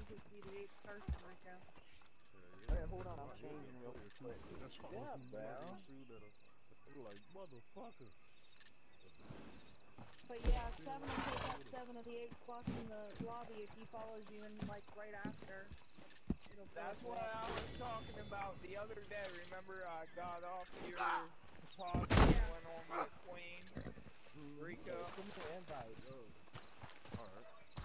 58 person right now. Hey, hold on, I'm changing real quick. Yeah, bro. I'm like, motherfucker. But yeah, 7 will take out 7 of the 8 spots in the lobby if he follows you and like right after. That's what I was talking about the other day. Remember I got off your pod and went on with Queen, Rico. Give me an invite. Alright.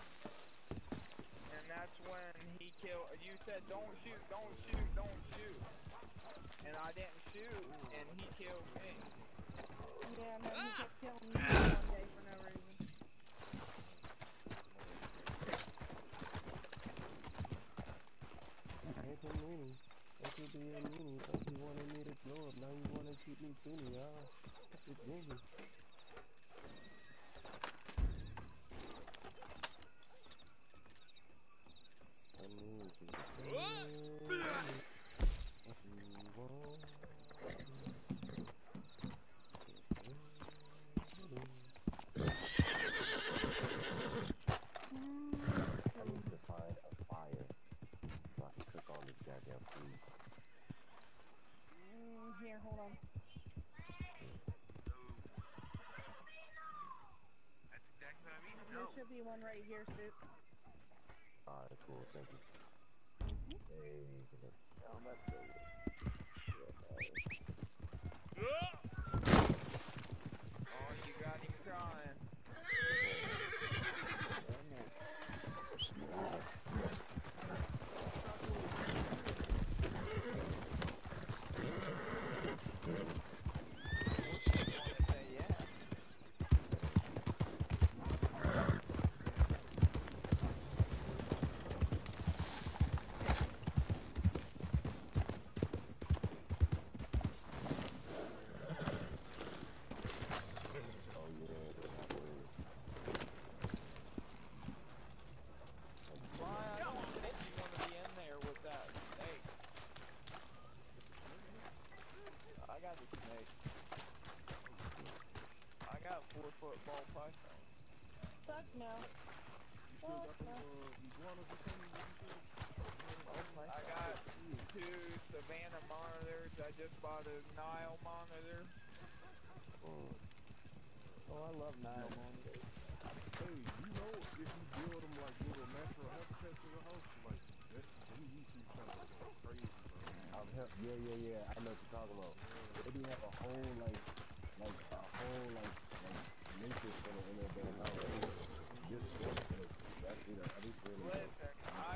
And that's when he killed. You said, don't shoot, don't shoot, don't shoot. And I didn't shoot, and he killed me. Yeah, no, he kept killing me one day for no reason. Ain't too many. Ain't too being meanie. Thought you wanted me to blow up. Now you wanna keep me skinny, y'all. It's dingy. I need to if you want. I need to find a fire so I can cook all this goddamn food. Here, hold on. That's exactly what I mean. There should be one right here, Soup. Alright, cool, thank you. Hey, oh, that's good. Oh, you got him crying. I got the snake. I got 4-foot ball python. Fuck no. Fuck no. I got 2 Savannah monitors. I just bought a Nile monitor. Oh, I love Nile monitors. Hey, you know, if you build them like little natural habitats in the house, like, that's some YouTube channels are crazy, bro. Yeah, I know what you're talking about. They do have a whole, like nature center in their damn house. Just that's, you know, at least really. Listen,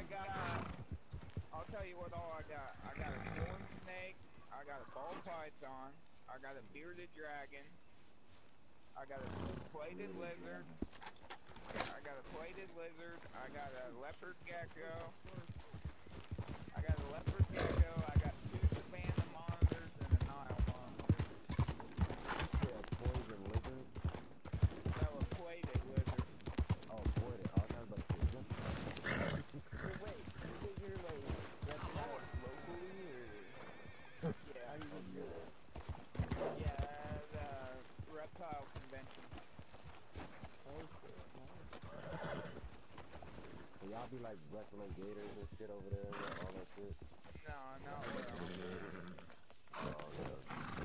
I'll tell you what all I got. I got a corn snake, I got a ball python, I got a bearded dragon, I got a plated lizard, I got a leopard gecko, I got a leopard gecko, I got 2 Savannah monitors and a Nile monitor. Yeah, poison lizard. No, a plated lizard. Oh, poison. Oh, I was about to say jump. Wait, you get your like reptiles locally or? Yeah, How do you get it? yeah, the reptile convention. So y'all be like wrestling gators and shit over there, and all that shit? No, not well. Oh, yeah.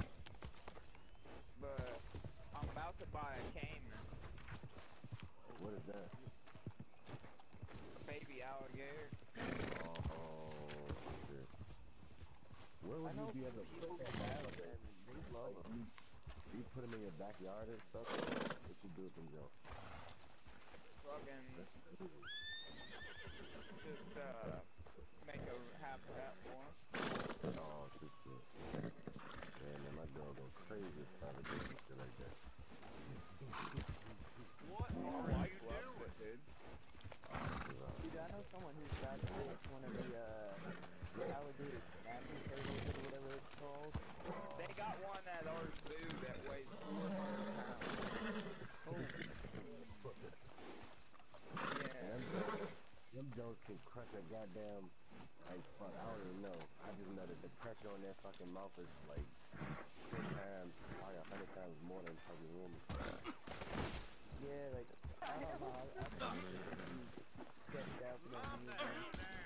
But I'm about to buy a caiman. What is that? A baby alligator. Oh, shit. Where would you be able to put that battle then? They love them. You put them in your backyard and stuff? What you do with them, Joe? Fucking just make a habitat for him. Oh, shit. Man, my girl go crazy trying to do some shit like that. What are you doing, dude? Dude, I know someone who's got one of the alligator snapping tables or whatever it's called. They got one at our zoo that weighs 400 pounds. Yeah. Them Jones can crush a goddamn, like, fuck, I don't even know. I just know that the pressure on their fucking mouth is like 10 times, probably 100 times more than fucking women. Yeah, like, I don't know. I get out for them.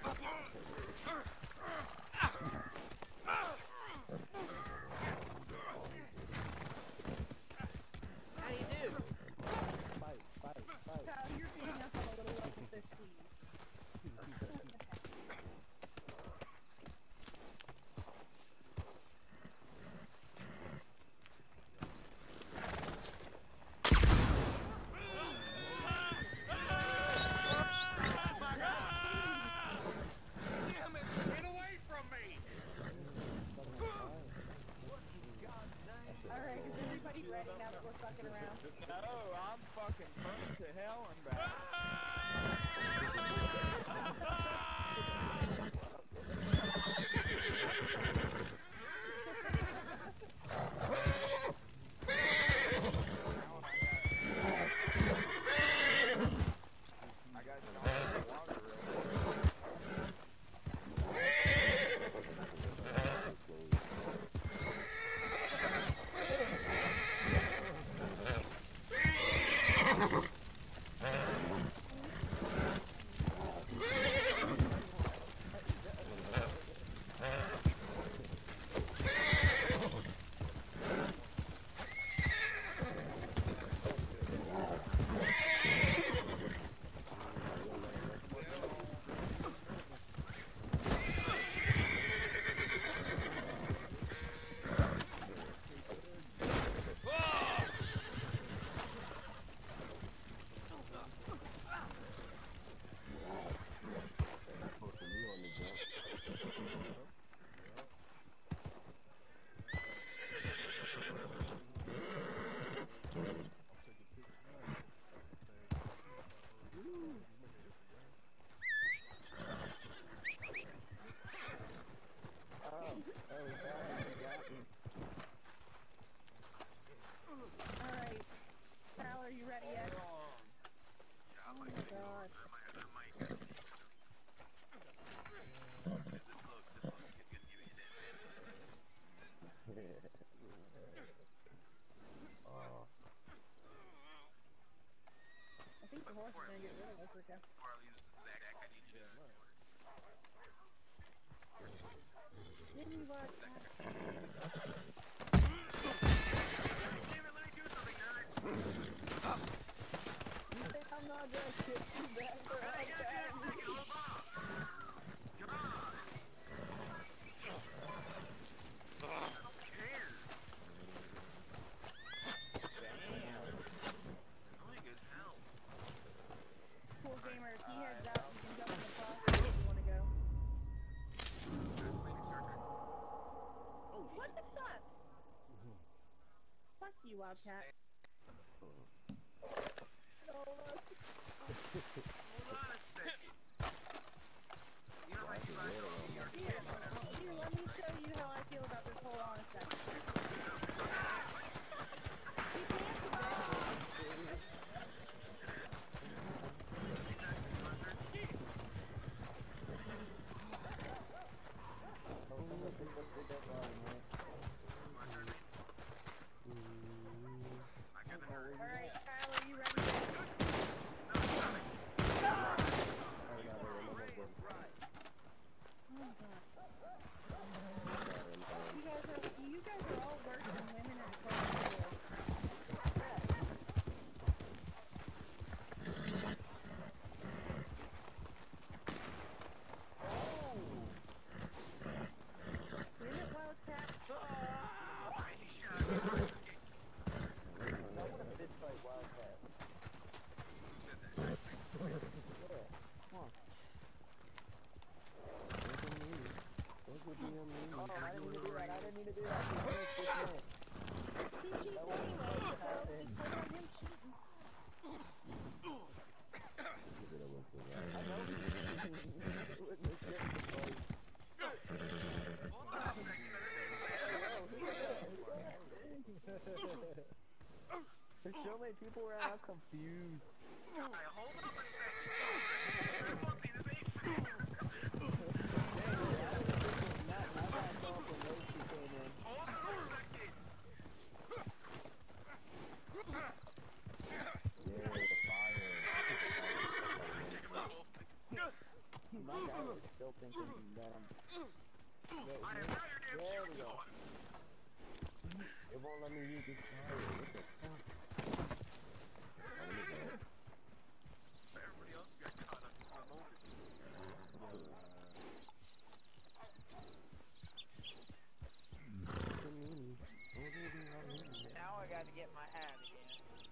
much. I think the horse is gonna get rid of us, okay? Give me what? You think I'm not gonna kick you back for Cool gamer, if he heads out, you can jump in the cross if you wanna go. What the fuck? Fuck you, Wildcat. Here, let me show you how I feel about this. Hold on a second. Alright, Kyle, are you ready? You guys are all worse than women in the corporate world. Win it, Wildcat. I want to fist fight Wildcat. Yeah, come on. Oh, I didn't mean to do that. I didn't mean to do that. He cheats anyway, so just hold on him cheating. There's so many people around, I'm confused. My guy was still thinking that I'm... There we go. It won't let me use this fire. What the fuck? Everybody else got caught up in the moment. Now I gotta get my hat again.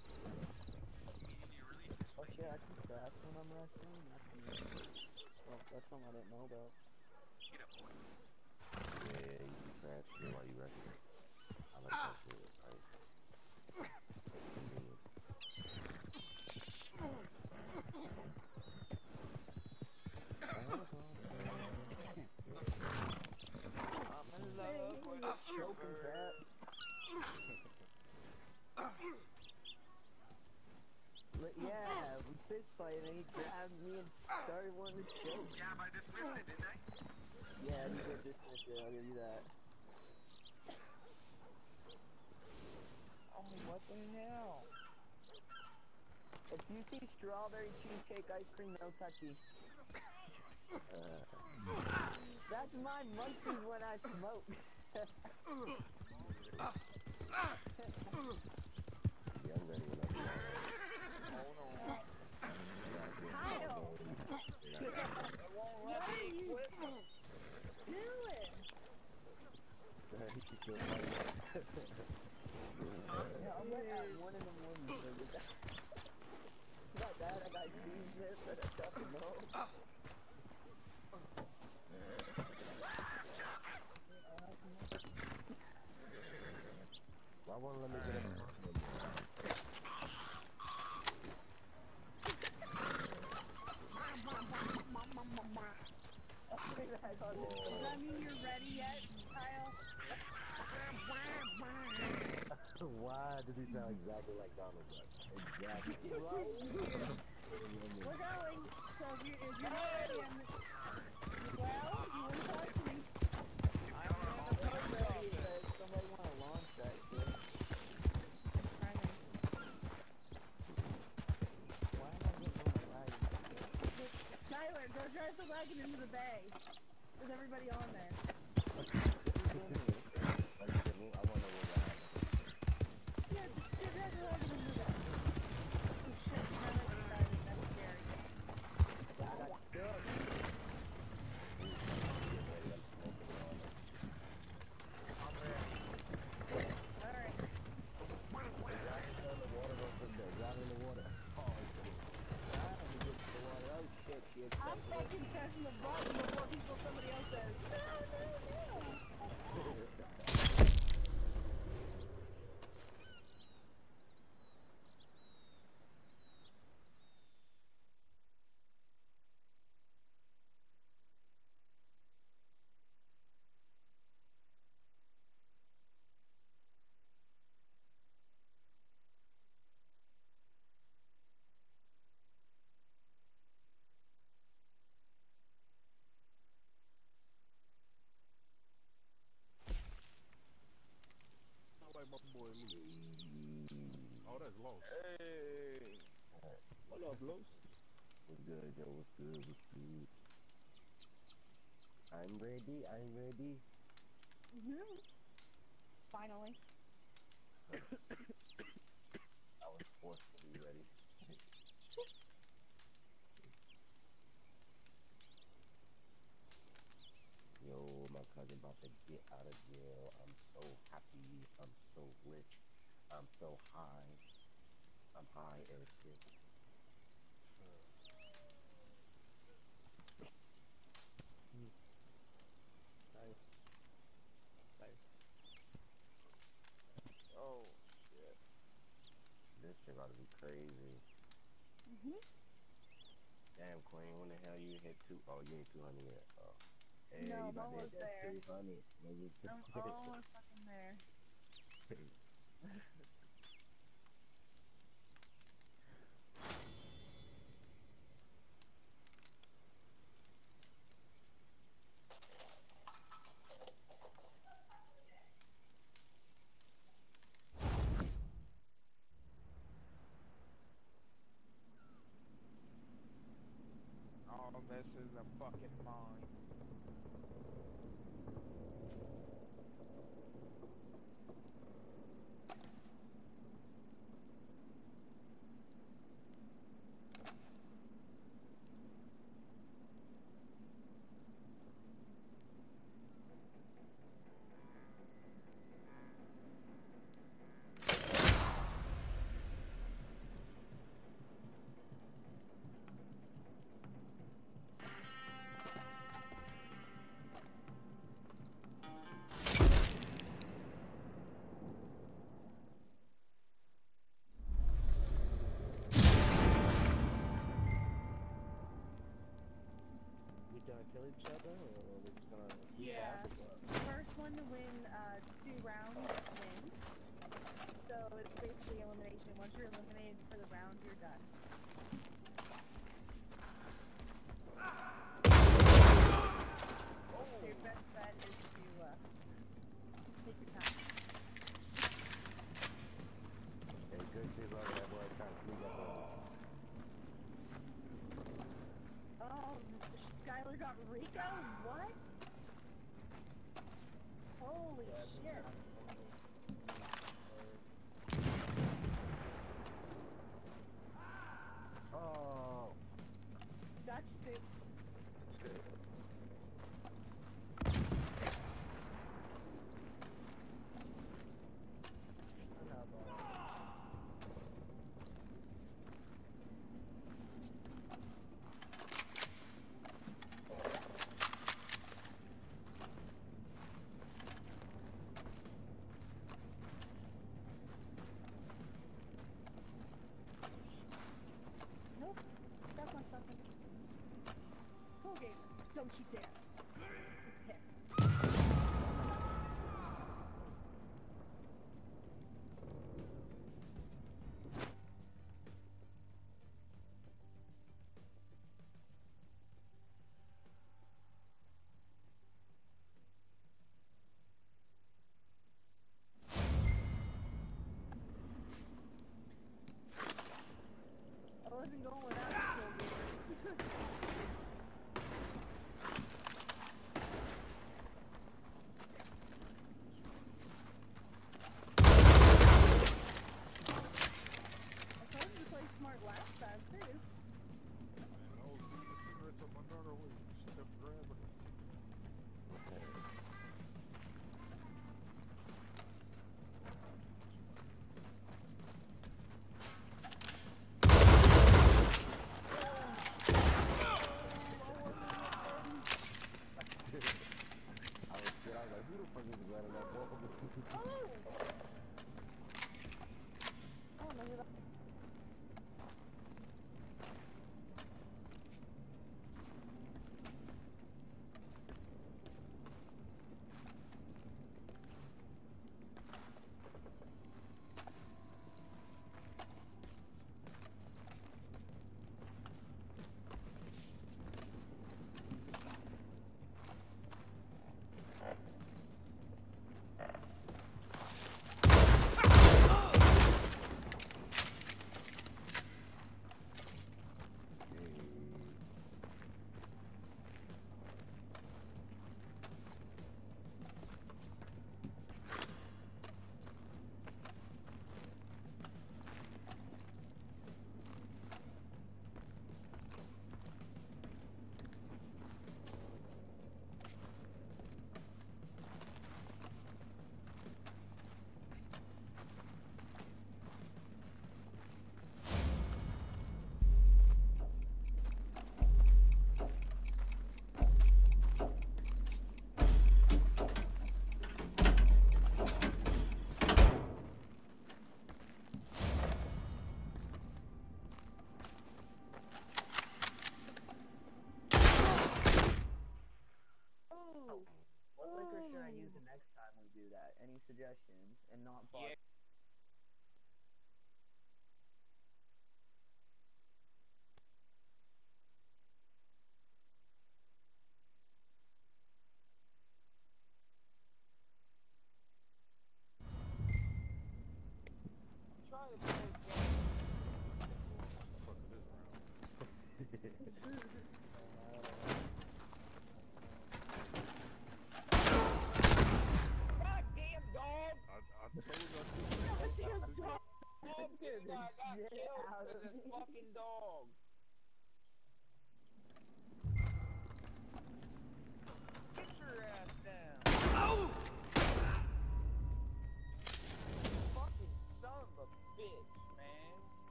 Oh shit, I can craft when I'm wrestling. Well, that's something I didn't know about. Get up, boy. Yeah, you can crash shit while you wrestling. I like that shit. Right? I'm in love with a Choking stripper. cat. Yeah, we fist fight and he grabbed me and started wanting to choke. Yeah, but I dismissed it, didn't I? Yeah, you did dismiss it, I'll give you that. Oh, what the hell? If you see strawberry cheesecake ice cream, no touchy. That's my munchies when I smoke. Yeah, I'm ready when I'm ready. Hold on. Kyle! It won't let me quit. Do it! He should feel funny. Yeah, I'm like at 1 in the morning. Not that, I got cheese this, but I don't know. Why won't let me get up? Does that mean you're ready yet, Kyle? Why does he sound exactly like Donald Duck? Exactly. We're going! if you're not ready, well, you wouldn't talk to me. I'm never ready, but somebody wanna launch that shit. Why am I getting on the wagon? Tyler, go drive the wagon into the bay. There's everybody on there. I wanna know what happened. Yeah, just drive the wagon into the bay. Oh shit, Tyler decided that's scary. I got stuck. I'm ready. Alright. Driving in the water. Oh, Trying to get to the water. Oh shit, shit. I'm fucking pressing the button before somebody else says, no, no, no. Sound like my boy Lee. Oh, that's lost. Hey. What up, Los? What's good, yo? What's good? What's good? I'm ready. I'm ready. Finally. I was forced to be ready. Yo, my cousin about to get out of jail. I'm so happy. I'm so rich. I'm so high. I'm high as shit. Nice. Nice. Oh shit. This shit about to be crazy. Damn, Queen, when the hell you hit two? Oh, you ain't 200 yet. Oh. Hey, No, you I'm about to almost hit there. 200. Maybe I'm almost fucking there. All this is a fucking mine. We gonna kill each other, or we just gonna Yeah. The first one to win 2 rounds wins. So it's basically elimination. Once you're eliminated for the round, you're done. So your best bet is to take your time. Hey, good shit, brother. That boy trying to sneak up on us. Oh, Skylar got Rico? What? Holy shit. Oh. That's it. Nope. That's not something. Okay, don't you dare. Okay.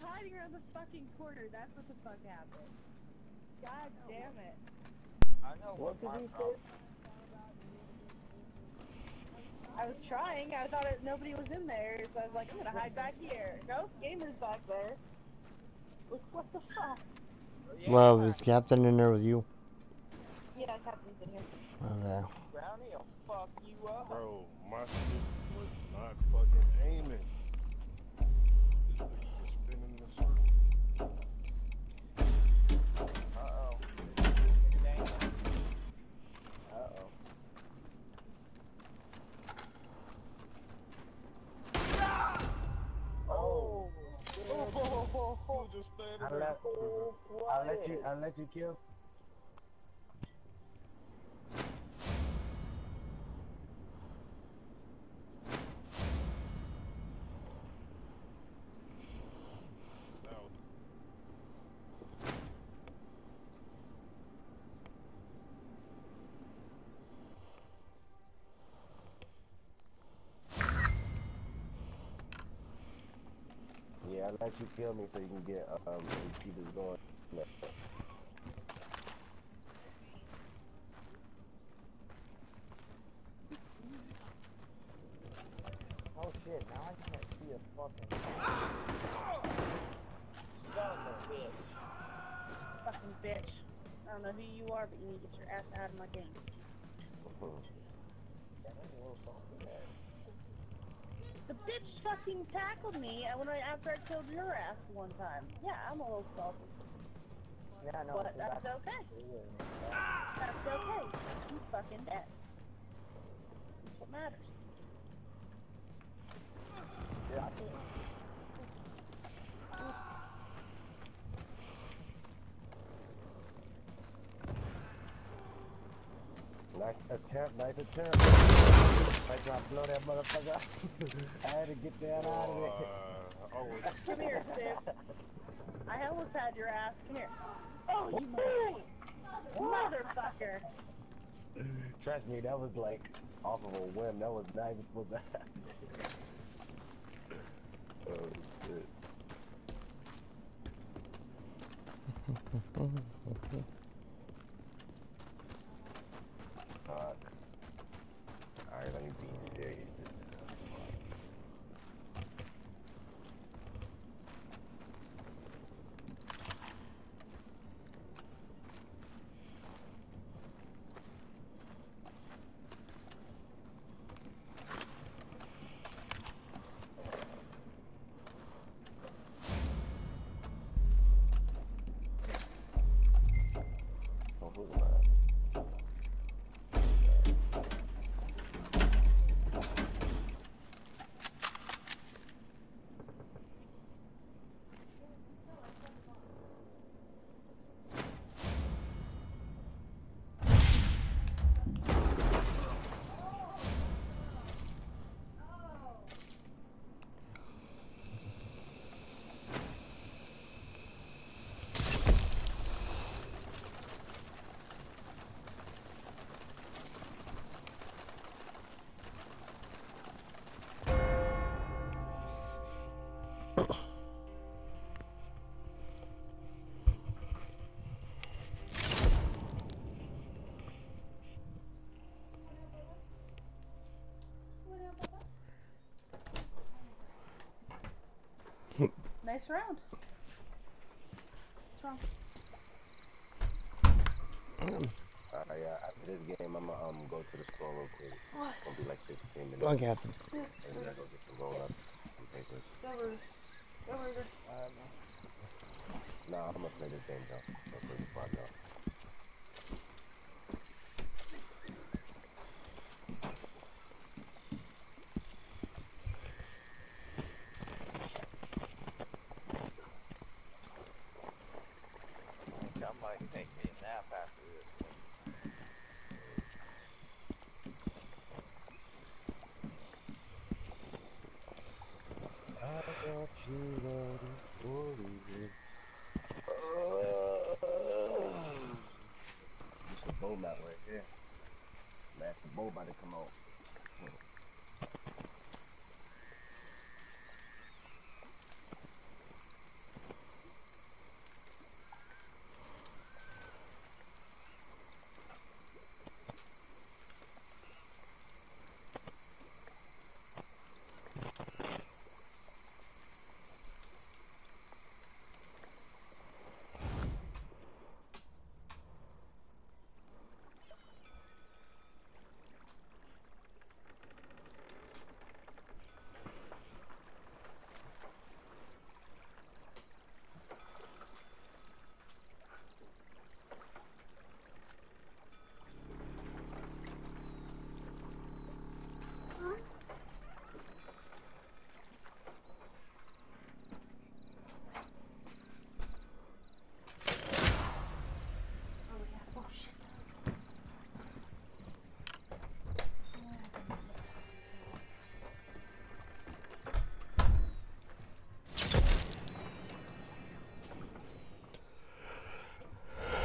hiding around the fucking corner. That's what the fuck happened. God damn it. I know what What my did he say? problem. I was trying. I thought nobody was in there, so I was like, I'm gonna hide back here. Nope, gamer's back there. What the fuck? Yeah, Well, is Captain in there with you? Yeah, Captain's in here. Okay. Brownie will fuck you up. Bro, my shit was not fucking aiming. This bitch just spinning in a circle. Uh-oh. Uh-oh. Oh. You just standing there. I'll let you kill. Now, Yeah, I'll let you kill me so you can get keep this going. Oh shit, now I can't see a fucking... Fucking bitch. I don't know who you are, but you need to get your ass out of my game. The bitch fucking tackled me after I killed your ass one time. Yeah, I'm a little salty. Yeah, no, But that's okay. That's okay. You fucking dead. That's what matters. Yeah, I can't... Nice attempt. I tried to blow that motherfucker. I had to get that out of it. I was Come here, sis. I almost had your ass. Come here. Oh, you motherfucker. Trust me, that was like off of a whim. That was not even supposed to happen. Oh shit. Fuck. Alright, let me be serious. Oh, who's that? Nice round. What's wrong? Yeah, after this game, I'm gonna go to the store real quick. What? It's gonna be like 15 minutes. Go on, Captain. And then I go get some roll up, some papers. Nah, I'm gonna play this game though. I'm gonna play this part now. I might take me a nap after this. I got you ready for you. It's a bow mount right here. That's the bow about to come out.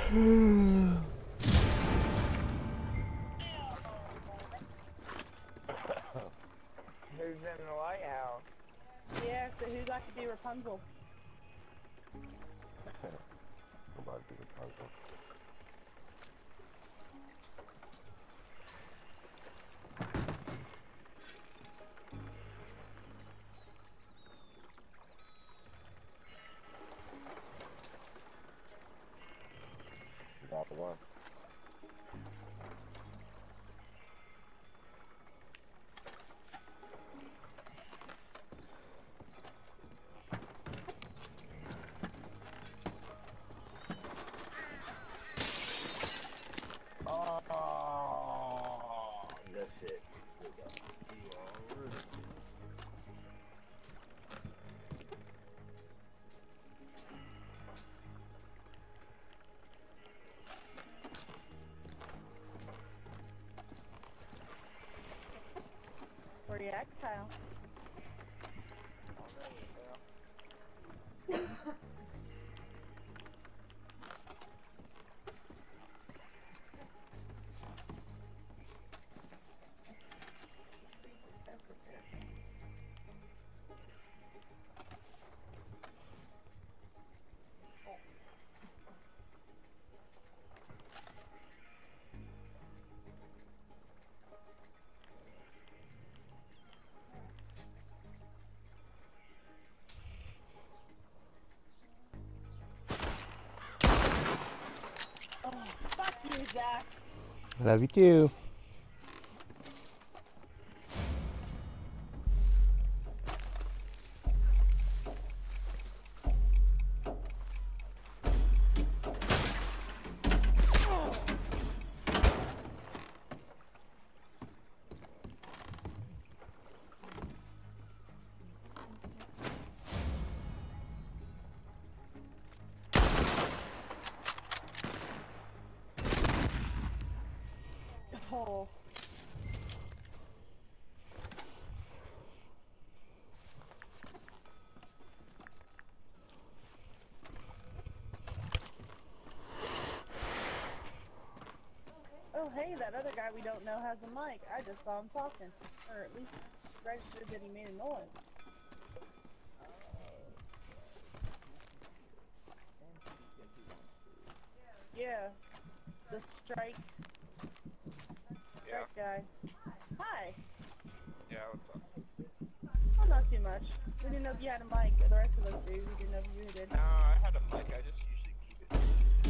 Who's in the lighthouse? Yeah, so who'd like to be Rapunzel? I'm about to do the puzzle. Got the one. Oh, good shit. Good job. You already. Where you at, Kyle? Oh, fuck you, Zach. Love you too. Oh. Oh, hey, that other guy we don't know has a mic. I just saw him talking. Or at least registered that he made a noise. Yeah. The strike Yeah. guy. Hi. Yeah, what's up? Oh, not too much. We didn't know if you had a mic. The rest of us do. We didn't know if you did. No, I had a mic. I just usually keep it.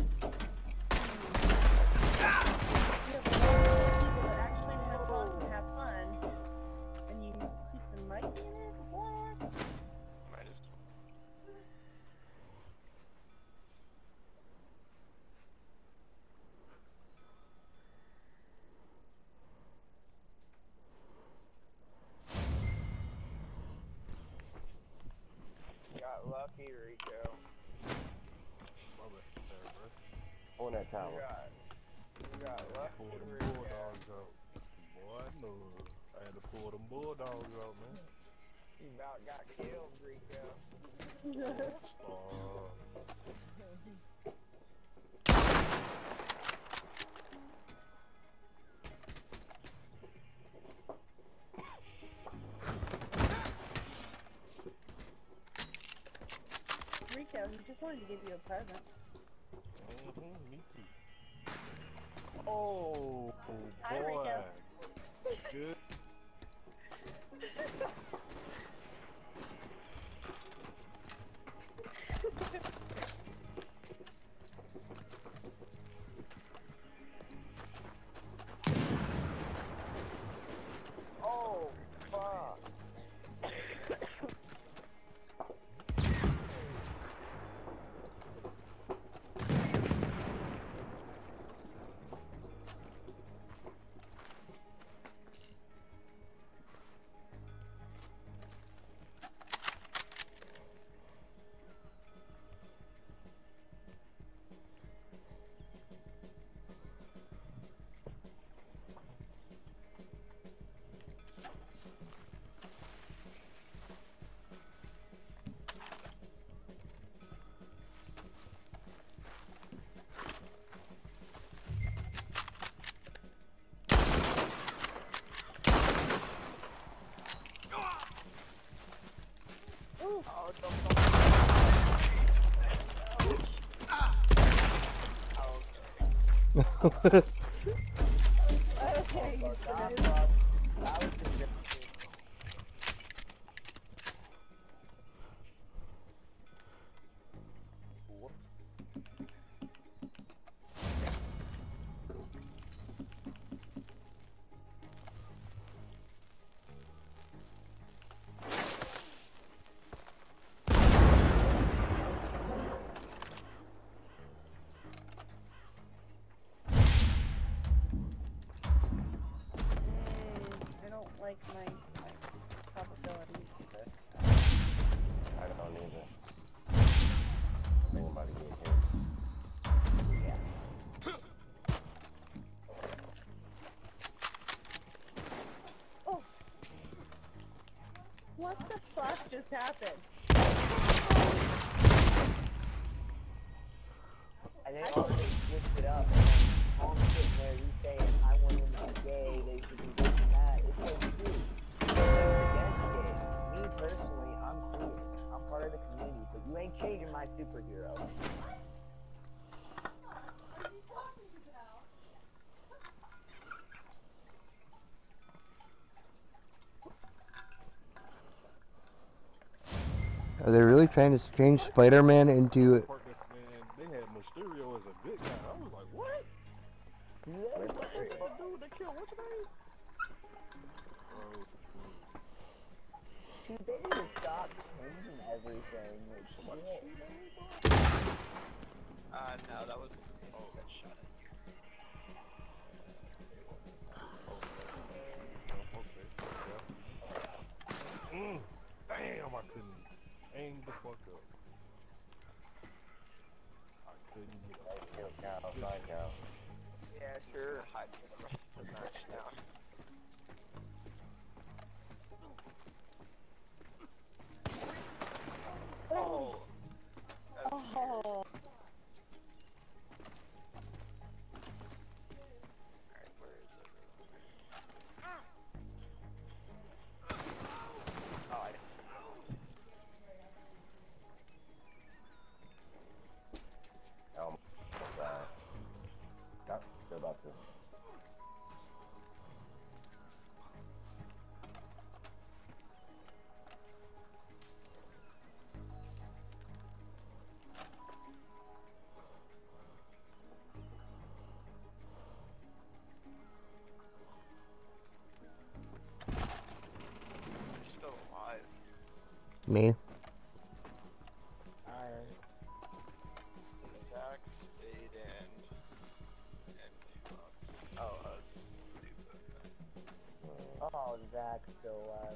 You have a lot of people that actually want to talk and have fun, and you keep the mic in it? What? I just. Got lucky, Rico. My bad, bro. On that tower. You got lucky, Pull them Rico. bulldogs out. Boy, I know. I had to pull them bulldogs out, man. You about got killed, Rico. Rico, he just wanted to give you a present. Me too. Oh, Hi, boy. Rico. Good. Oh, fuck. Okay. That was just good. I don't like my probabilities. I don't either. I think I'm about to get hit. Yeah. Oh! What the fuck just happened? And they also switched it up. I'm sitting there, you saying, I want them to be gay, they should be this and that. It's so true. Against gay. Me personally, I'm queer. I'm part of the community, but you ain't changing my superhero. Are they really trying to change Spider-Man into... Part that, man, they had Mysterio as a good guy. I was like, what? Yeah. Dude, they killed what's his name? Dude, they need to stop changing everything. Like, shit. No, that was. Oh, got shot at you. Damn, I couldn't aim the fuck up. I couldn't get Hey, kill cow, fly cow. Yeah, sure. Hide the rest of the match now. Oh. Oh. Alright, where is it? Oh, I Stop. They're about to. You're still alive. Me? Zach, Spade, and oh, Oh, Zach's still alive.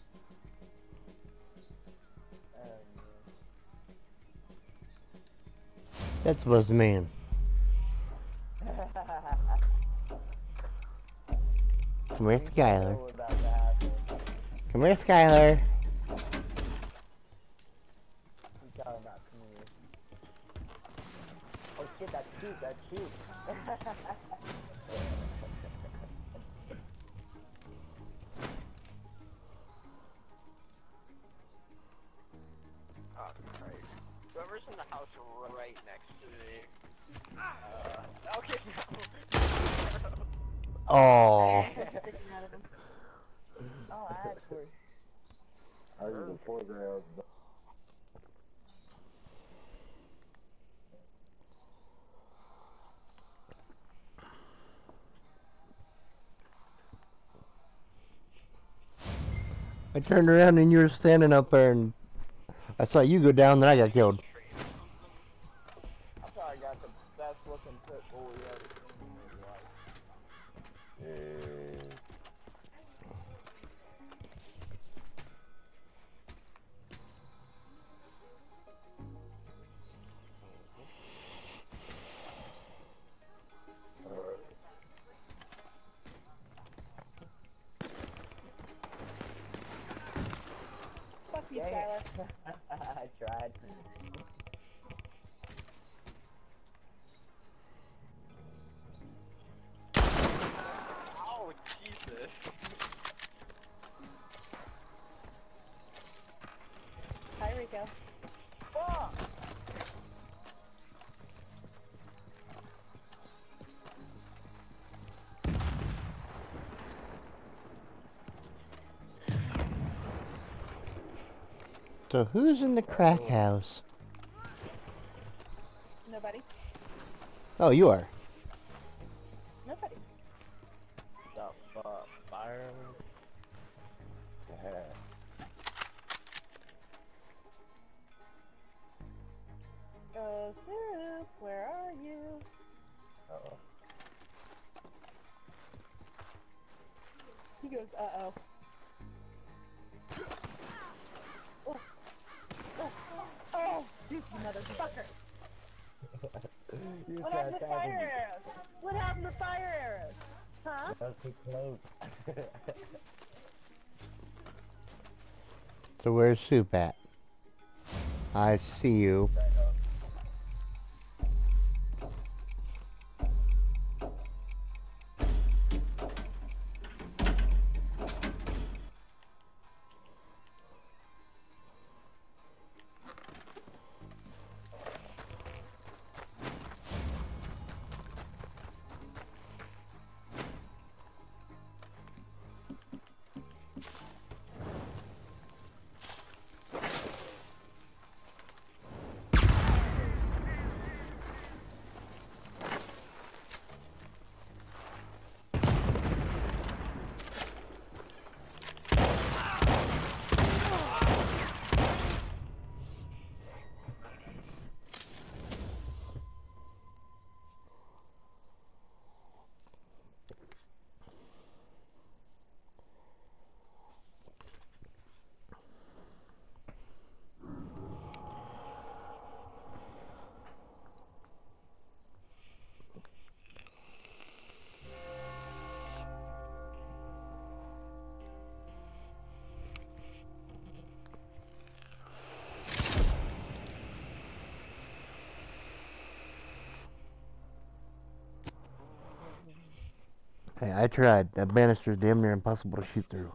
That's supposed to mean. Come here, Skylar. Come here, Skylar. He's talking about come here. Oh shit, that's cute, that's cute. oh, Christ. Whoever's in the house right next to me. Okay, no. Oh. Oh, actually. I was using 4 grams. I turned around and you were standing up there and I saw you go down, then I got killed. I probably got the best looking pit bull we ever seen in his life. Fuck you, Dang Skylar. it. I tried. Oh, Jesus. Hi, Rico. Fuck! So who's in the crack house? Nobody. Oh, you are. Nobody. The fuck? Fire? Yeah. Soup, where are you? Uh-oh. He goes, uh-oh. Oh. Oh. Oh, you motherfucker. You What happened to tried fire tapping me. arrows? What happened to fire arrows? Huh? That was too close. So where's Soup at? I see you. Hey, I tried. That banister's damn near impossible to shoot through.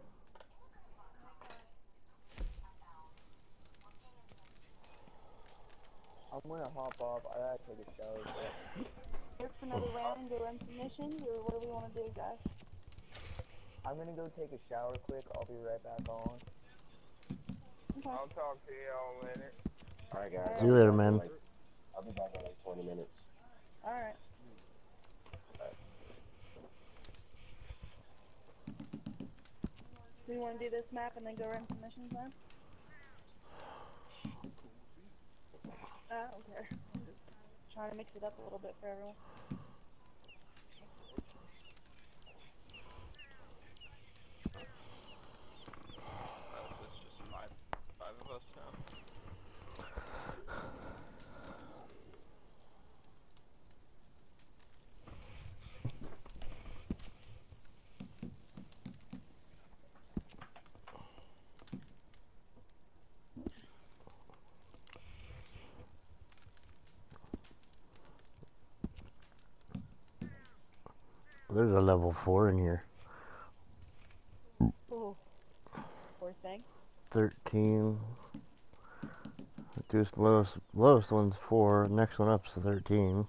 I'm gonna hop off. I gotta take a shower. Here for another round, go run some missions, or what do we want to do, guys? I'm gonna go take a shower quick. I'll be right back on. Okay. I'll talk to y'all later. Alright, guys. See you later, man. I'll be back in like 20 minutes. Alright. Do you want to do this map and then go run some missions then? I don't care. I'm just trying to mix it up a little bit for everyone. It's just five of us now. There's a level 4 in here. Oh, poor thing. 13. Just lowest one's 4. Next one up's 13.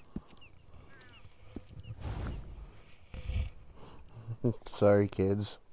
Sorry, kids.